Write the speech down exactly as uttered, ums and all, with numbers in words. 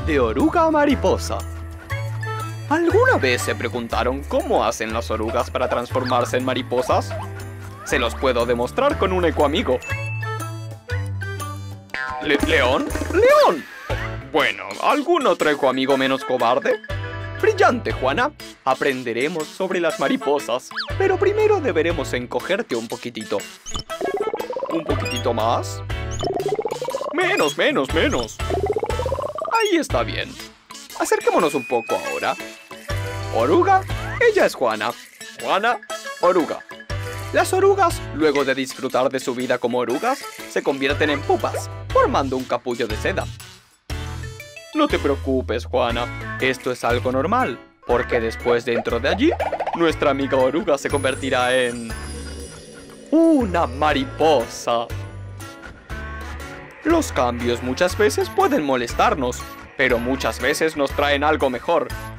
De oruga a mariposa. ¿Alguna vez se preguntaron cómo hacen las orugas para transformarse en mariposas? Se los puedo demostrar con un ecoamigo. Le- ¿León? ¡León! Bueno, ¿algún otro ecoamigo menos cobarde? Brillante, Juana. Aprenderemos sobre las mariposas. Pero primero deberemos encogerte un poquitito. ¿Un poquitito más? Menos, menos, menos. Ahí está bien. Acerquémonos un poco ahora. Oruga, ella es Juana. Juana, oruga. Las orugas, luego de disfrutar de su vida como orugas, se convierten en pupas, formando un capullo de seda. No te preocupes, Juana. Esto es algo normal, porque después dentro de allí, nuestra amiga oruga se convertirá en... una mariposa. Los cambios muchas veces pueden molestarnos, pero muchas veces nos traen algo mejor.